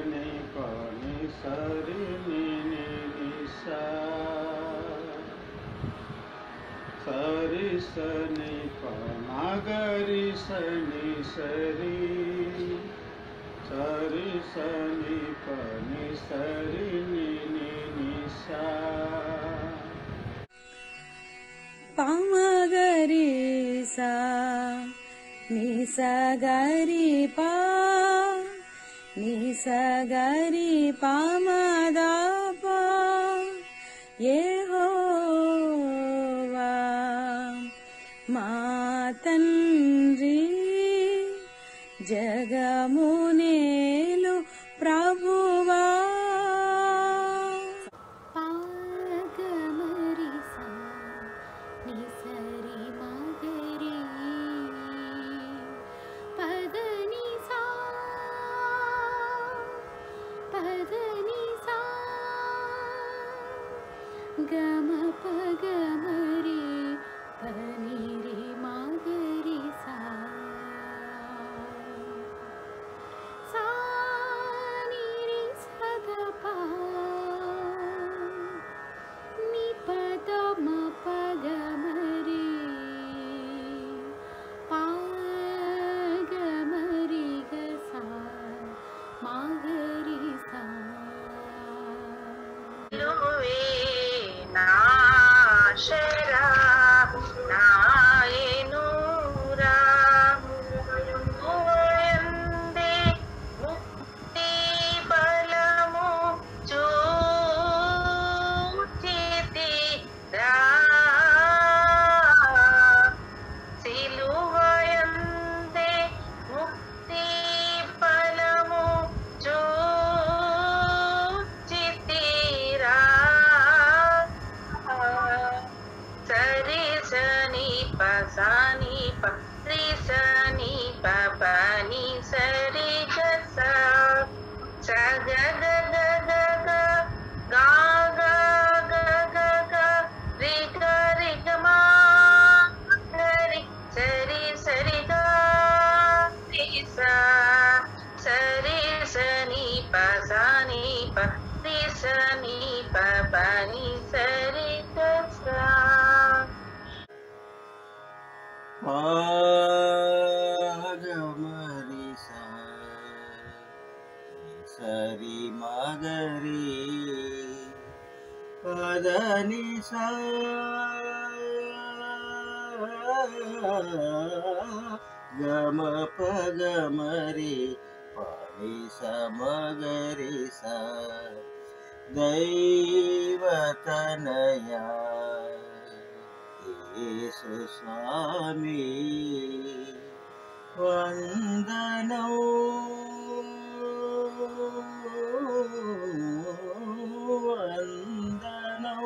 ni pa ni sa ri ni sa ri sa ni pa ma ga ri sa ni sa ri sa ri sa ni pa ni sa ri ni sa pa ma ga ri sa ni sa ga ri pa ni sa ga ri pa ma da pa యెహోవా మా తండ్రి జగమునేలు ప్రభువా పాగమరి సా ని సరి మగరి పదని సా గమ పగమరి పనిరి మగరి సా సానిరి సదపా ని పదమ పగమరి పాగమరి గసా మగరి సా నాశరా నాయనూరా నువ్వందే ముక్తి బలము చూచితిరా సిలువయందే ముక్తి బలము చూచితిరా సరి సని ప సని ప రి సని ప పని సరి గ స స గ గ గ గ గ గా గ గ గ గ రి గ రి గ మా గ రి సరి సరి గ రి స సరి సని ప సని ప రి సని ప పని సరి గ స పాగమరి సా సరి మగరి పదని సా గమ పగమరి పని సమగరి సా దైవతనయా యేసు స్వామి వందనం వందనం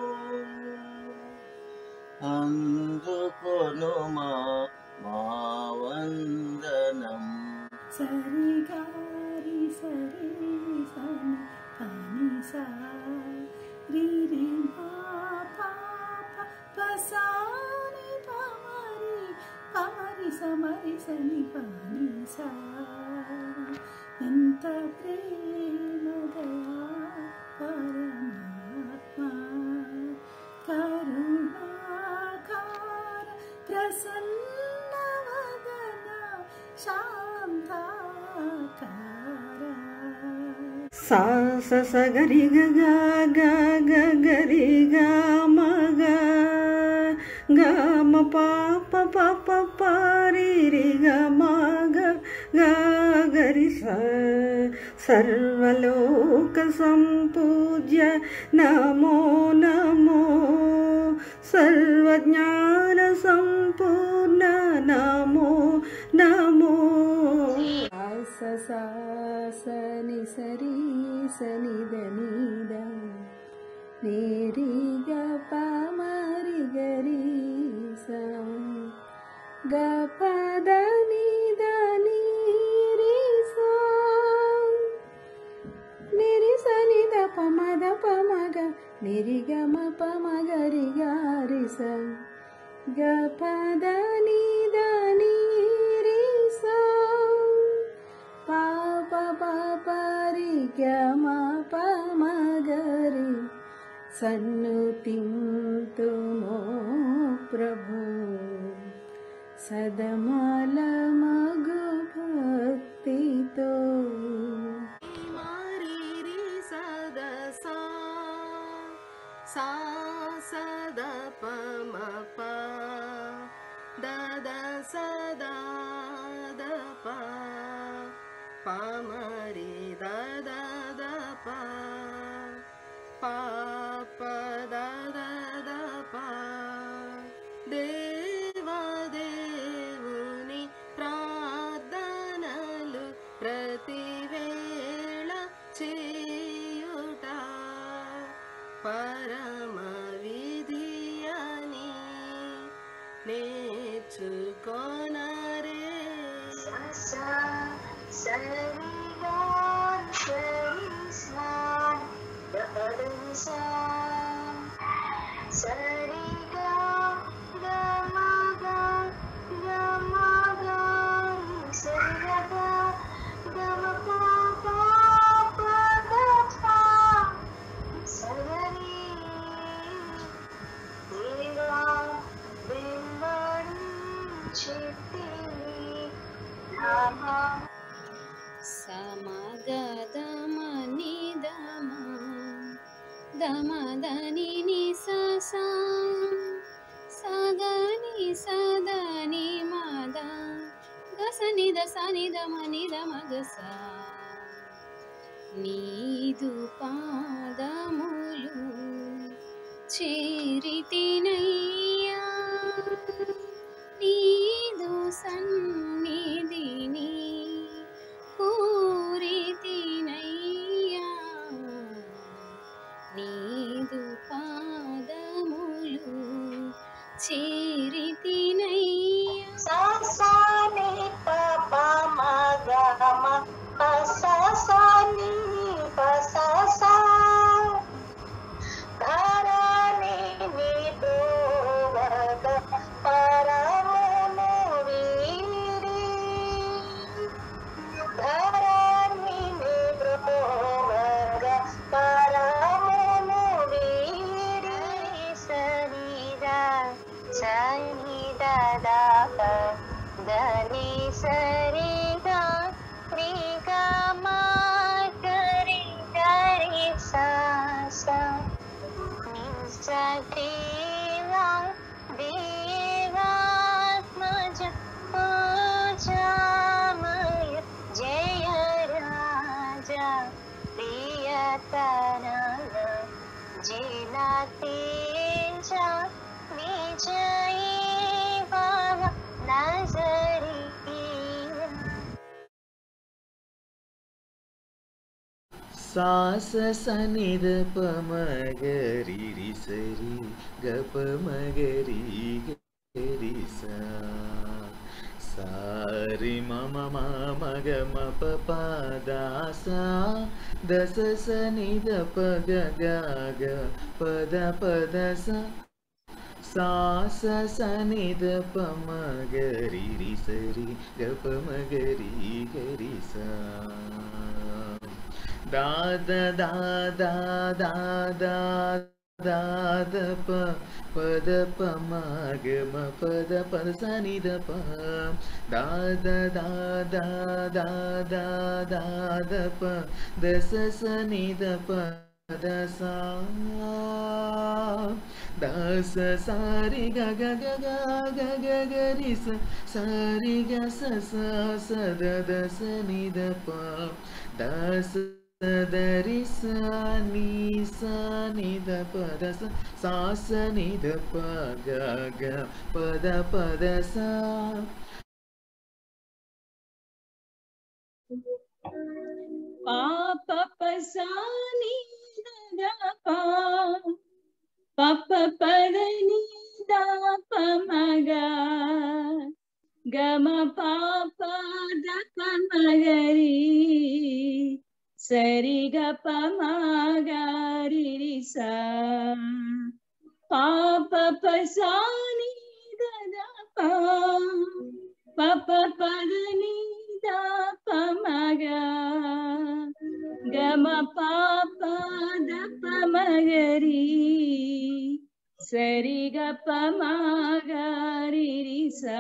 అందుకొనుమా మా వందనం సరి గారి సరి సని పని సా రి రి మా పా పసాని పమరి సమరి సని పని సా ఎంత ప్రేమదయా పరమాత్మ కరుణాకార ప్రసన్నవదన శాంతాకార సా స స గరి గ గ గ గ గరి గ మ గ గ మ ప ప ప ప ప రి రి గ మ గ గ గరి స సర్వలోక సంపూజ్య నమో నమో సర్వజ్ఞాన సంపూర్ణ నమో నమో స స సని సరి సని దని ద ని రి గ ప మ రి గ రి స గ ప ద ని ద ని రి స ని రి స ని ద ప మ ద ప మ గ ని రి గ మ ప మ గ రి గ రి స గ ప ద ని ద ని రి స pa pa pa pa ri గమ పమగరి సన్నుతింతుమో ప్రభు సదమల మగు భక్తితో మారి సద సా సద పమ ప దద సదా ద ప పమరి దద ద ప పాప దద ద ప దేవదేవుని ప్రార్థనలు ప్రతివేళ చేయుట పరమ విధియని నేర్చుకొనరే సమగదమనిదమ దమదని నిసస సగని సదని మద గసని దసని దమని దమగస నీదు పాదములు చేరితినయ్యా నీదు సన్నిధిని కోరితినయ్యా నీదు పాదములు చేరితినయ్యా ససాని పపమగమ పససాని పససా ధరణి నిదోవగ పరమును వీడి ధరణి నిదోవగ పరమును వీడి సరిదా సరిదా దాప దని సరిగా రిగమా గరి గరి సా సా నిజదేవా దేవాత్మజ పూజామయ జయ రాజా ప్రియతనయ జిలా తేజ విజయీ భవ నజరీయ సాస సనిద పమగరి రి సరి గప మగరి గరి సా సారి మమ మగ మప పదాసా దస సనిద పగ గ పద పద సా సాస సనిద పమగరి రి సరి గప మగరి గరి సా దాద దాద దాద దాద ప పద పమగమ పద పద సనిద ప దాద దాద దాద దాద ప దస సనిద పద సా దస సారి గ గ గ గ గ గ గ రి స సారి గ స స స ద ద స ని ద ప దస దరి స ని స ని ద ప ద స సా స ని ద ప గ గ ప ద ప ద స పాప పసాని దపా పప పదని దప మగ గమ పాప దప మగరి సరి గప మగరి సా పాప పసాని దపా పప పదని da pa ma ga ga ma pa pa da pa ma ga ri sari ga pa ma ga ri ri sa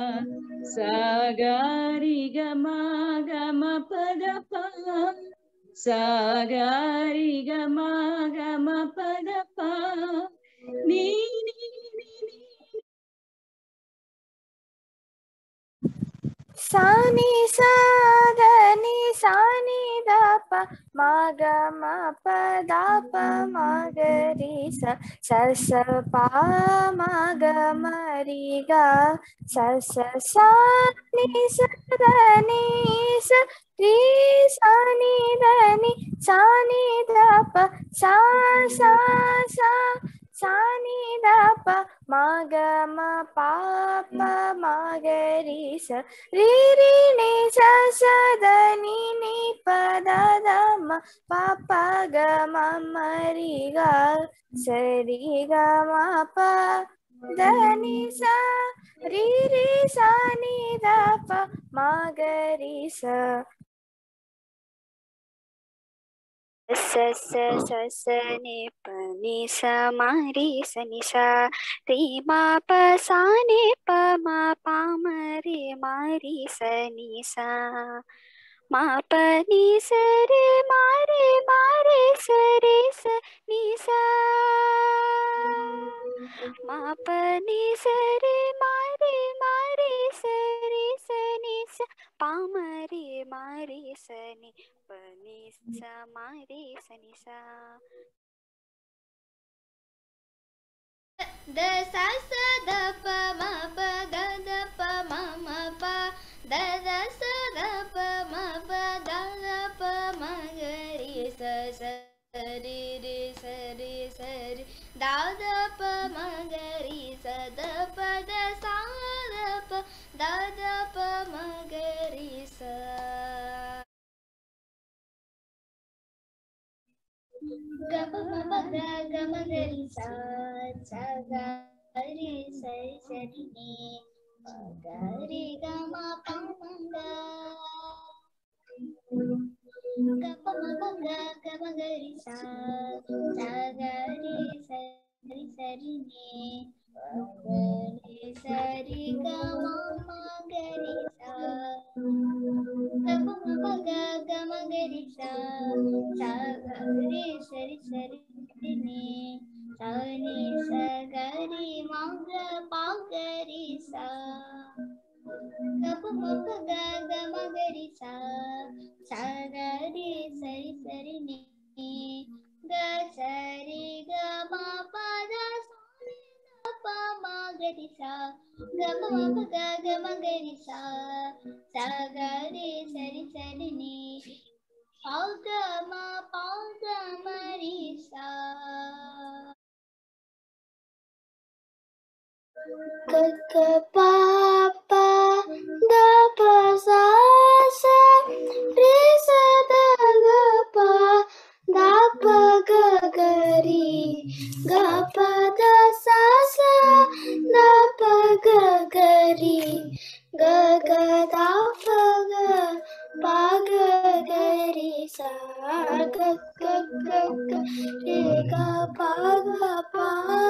ga ri ga ma pa da pa sa ga ri ga ma pa da pa ni ni ni ni Sani sa da ni sani da pa ma ga ma pa da pa ma ga ri sa sa sa pa ma ga ma ri ga sa sa sa ni sa da ni sa ri sa ni da ni sa ni da pa sa sa sa sa ni da pa ma ga ma pa pa ma ga ri sa ri ri ni sa sa da ni pa da da ma pa pa ga ma ma ri ga sa ri ga ma pa da ni sa ri ri sa ni da pa ma ga ri sa sa sa sa sa ni pa ni sa ma ri sa ni sa ri ma pa sa ni pa ma pa ma ri sa ni sa ma pa ni sa re ma sa re sa ni sa ma pa ni sa re ma sa re sa ni sa pa ma ri sa ni pa ni sa ma ri sa ni sa da sa sa da pa ma pa da da pa ma ma pa da da sa da pa ma pa da da pa ma ga ri sa sa ri ri sa ri sa ri da da pa ma ga ri sa da pa da sa da pa da da pa ma ga ri sa ga pa ma pa ga ma ga ri sa sa ga ri sa ri sa ri ni ga ri ga ma pa ma ga pa ma pa ga ma ga ri sa ga ri sa ri ni ga ri sa ri ga ma ga ri sa ga pa ma pa ga ma ga ri sa ga ri sa ri ni sa ni sa ga ri ma ga pa ga ri sa ga pa ma pa ga ma ga ri sa ga ri sa ri ni ga sa ri ga ma pa da sa ni da pa ma ga ri sa ga pa ma pa ga ma ga ri sa ga ri sa ri ni pa ga ma ri sa ga ga pa pa da pa sa sa re sa da ga pa da pa ga ga ri ga pa da sa sa da pa ga ga ri ga ga da pa ga pa ga ga ri sa ga ga ga ga re ga pa pa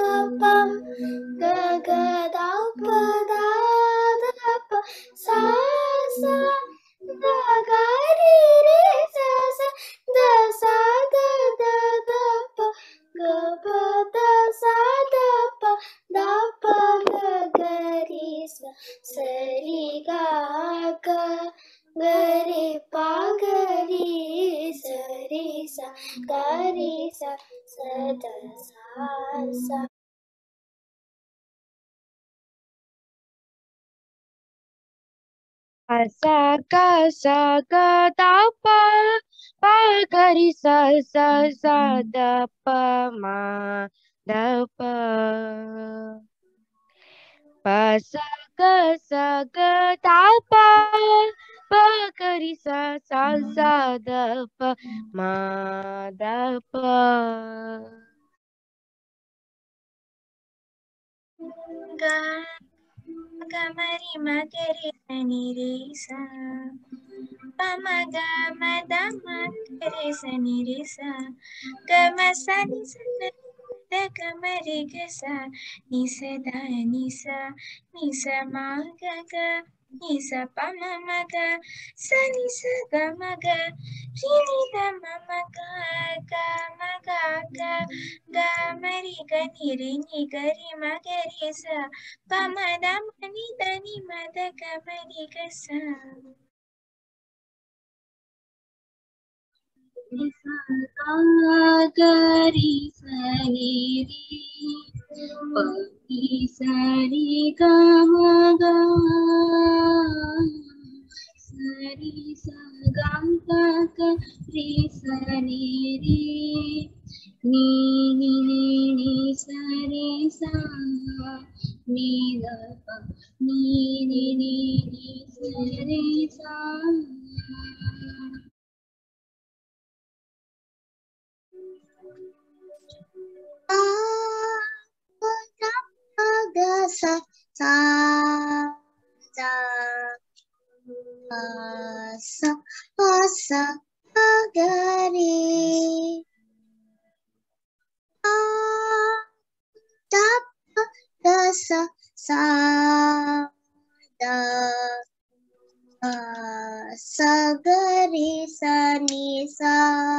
ga ga da pa da pa sa sa da ga ri re sa sa da sa da da pa ga pa da sa da pa ga ga ri sa ri ga ga ri pa ga ri sa ga ri sa da sa sa ga da pa pa ga ri sa da pa ma da pa pa sa ga da pa pa ga ri sa da pa ma da pa ga Gamari magari sani re sa. Pama gama dama gare sani re sa. Gama sani sa. Da gamari gasa. Nisa da nisa. Nisa ma ga ga. Nisa pama maga. Sani sa ga maga. Rini da mama ga ga maga ga. Ga mari ga ni re ni ga ri ma ga ri sa. Pama da ma ni da ni ma da ga mari ga sa. Nisa ga ga ri sa ni ri. Pa ni sa ri ga ma ga. Sa ri sa ga ga ga ri sa ni ri. Ni ni ni ni sa ri sa. Ni da pa. Ni ni ni ni sa ri sa. Ga sa sa sa sa sa ga ri. Da da sa sa da sa ga ri sa ni sa.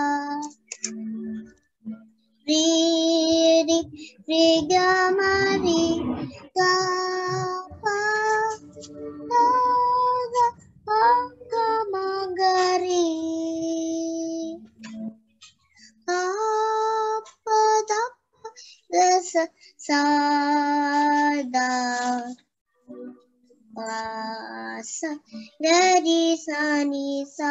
Ri ri ri ga ma ri ga pa da ga pa ga ma ga ri. Pa pa da pa da sa sa da pa sa ga ri sa ni sa.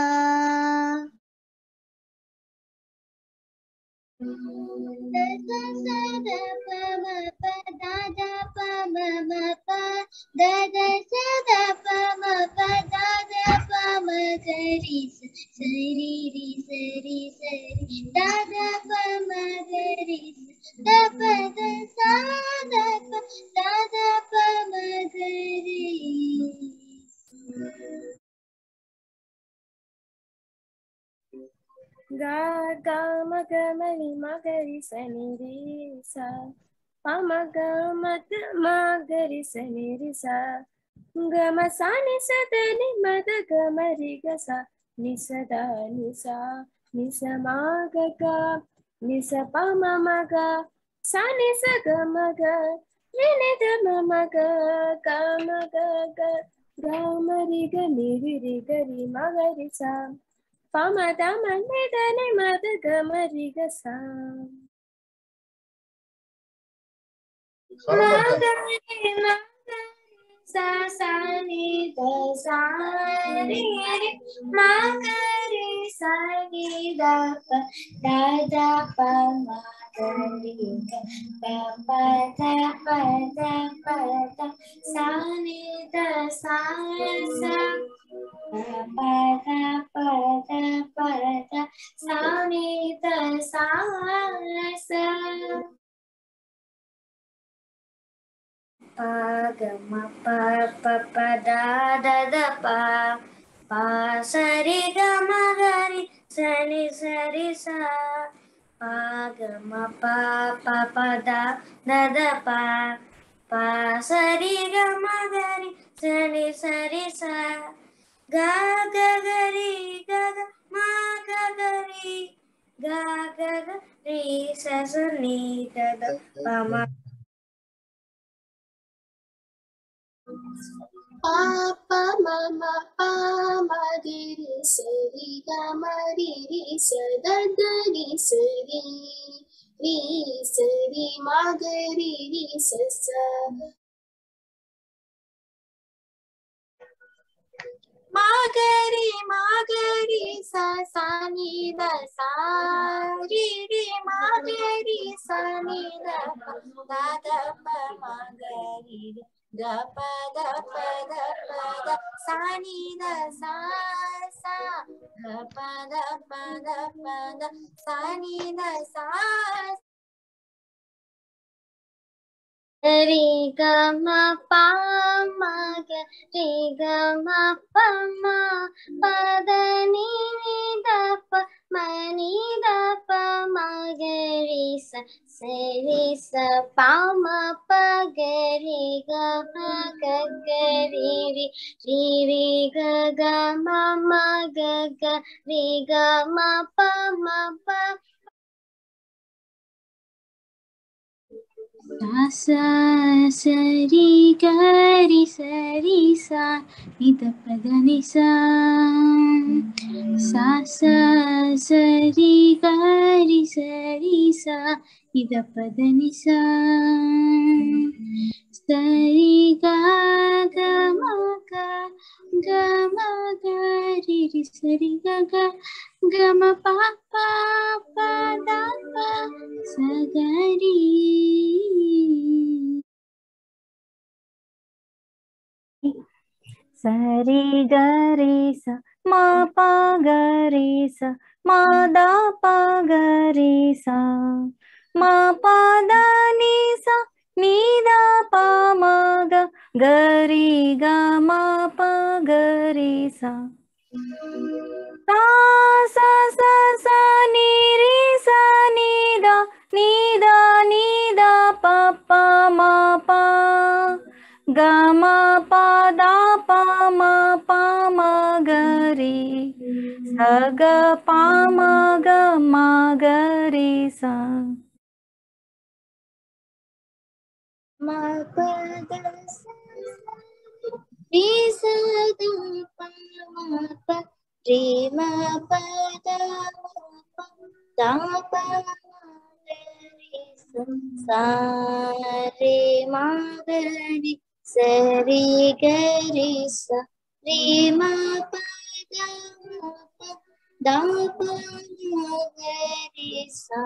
Da da sa da pa ma pa da da pa ma ma pa. Da da sa da pa ma pa da da pa ma ga ri sa. Sa ri ri sa ri sa ri. Da da pa ma ga ri sa. Da pa da sa da pa da da pa ma ga ri. Ga ga ma ga ma ni ma ga ri sa ni ri sa. Pa ma ga ma da ma ga ri sa ni ri sa. Ga ma sa ni sa da ni ma da ga ma ri ga sa. Ni sa da ni sa. Ni sa ma ga ga. Ni sa pa ma ma ga. Sa ni sa ga ma ga. Ni ni da ma ma ga. Ga ma ga ga. Ga ma ri ga ni ri ga ri ma ga ri sa. Pa ma da ma ni da ni ma da ga ma ri ga sa. Ma ga ri ma ga ri sa sa ni da sa ri ri. Ma ga ri sa ni da pa pa ma ga ri ga. Pa pa da sa ni da sa sa. Pa da sa ni da sa sa. Pa ga ma pa pa da da pa. Pa sa ri ga ma ga ri sa ni sa. Pa ga ma pa pa da pa. Pa sa ri ga ma ga ri sa ni sa. Ga ga ga ri ga ga ma ga ga ri. Ga ga ga ri sa ni da pa ma. Pa pa ma ma pa ma ri ri sa ri ga ma ri ri sa da da ri sa ri sa ri ma ga ri ri sa sa. Magari sa sa ni da sa ri ri magari sa ni da pa da pa magari ga pa da sa ni da sa sa ga pa da sa ni da sa Ri ga ma pa ma ga ri ga ma pa ma pa da ni da pa ma ni da pa ma ga ri sa pa ma pa ga ri ga ma ga ri ri ga ma ga ri ga ma pa sa sa ri ga ri sa ni da pa da ni sa sa ri ga ri sa ni da pa da ni sa ri ga ma ga ri sa ri ga ma pa da pa sa ga ri. Sari gari sa ma pa gari sa ma da pa gari sa ma pa da ni sa ni da pa ma ga gari ga ma pa gari sa sa ni ri sa ni da pa pa ma pa ga ma pa da pa ma ga ri sa ga pa ma ga ri sa ma pa da sa ri sa da pa ma pa ri ma pa da pa ga ri sa re ma ga ri sa ri ga ri sa re ma pa da pa ga ri sa.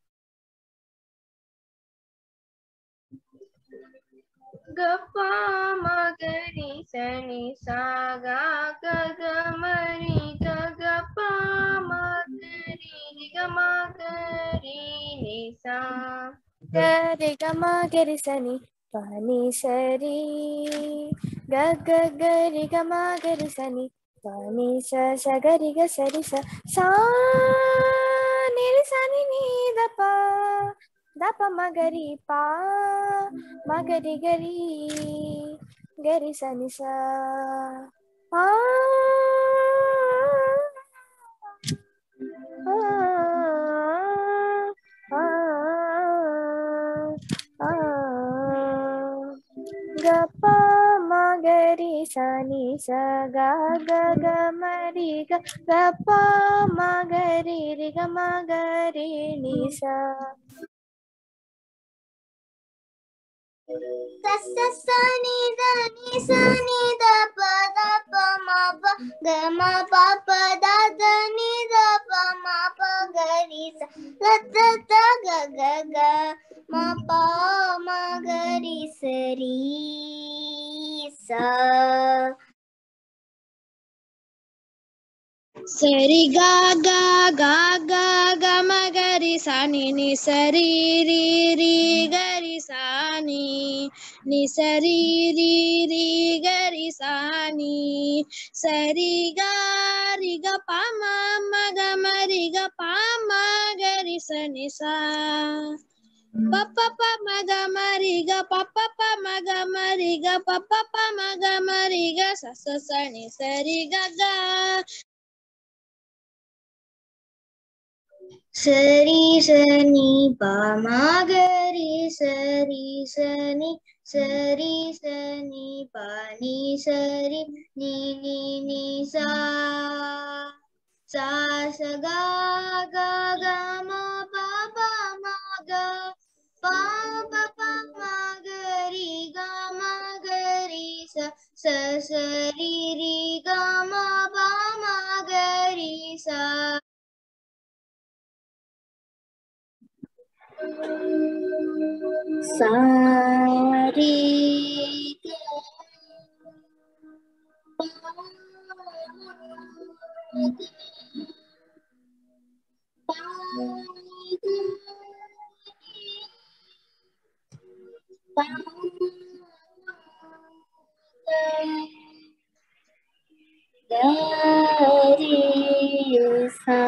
Ga pa ma ga ri sa ni sa ga ga ga ma ri ga pa ma ga ri ga ma ga ri ni sa ga ri ga ma ga ri sa ni pa ni sa ri ga ga ri ga ma ga ri sa ni pa ni sa ga ri ga sa ri sa ni ri sa ni da pa ma ga ri pa ma ga ri ga ri sa ni sa ga pa ma ga ri sa ni sa ga ga ga ma ri ga pa ma ga ri ga ma ga ri ni sa sa ni da pa ma pa ga ma pa da ni da pa ma pa ga ri sa ga ga ma pa ma ga ri sa ri sa sari ga ma ga ri sa ni sari ri ga ri sa ni sari ri ga ri sa ni sari ga pa ma ga ma ri ga pa ma ga ri sa ni sa pa ma ga ma ri ga pa ma ga ma ri ga pa ma ga ma ri ga sa ni sari ga sari sani pa ma ga ri sari sani pa ni sari ni sa sa ga ma pa ma ga pa ma ga ri sa ri ga ma pa ma ga ri sa sari Garisa.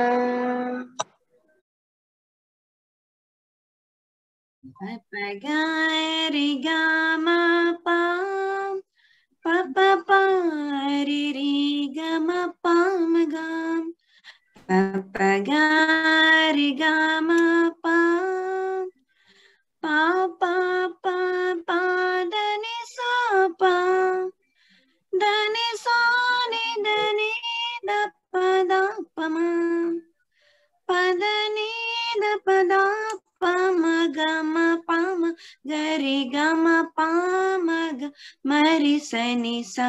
Papagari gama pa, papa pari ri gama pamagam. Papagari gama pa, papa pa pa dani sa pa, dani sa ni dani da pa da pa ma, pa dani da pa da pa ma ga ma pa ma gari gama pa ma ga mari sa ni sa.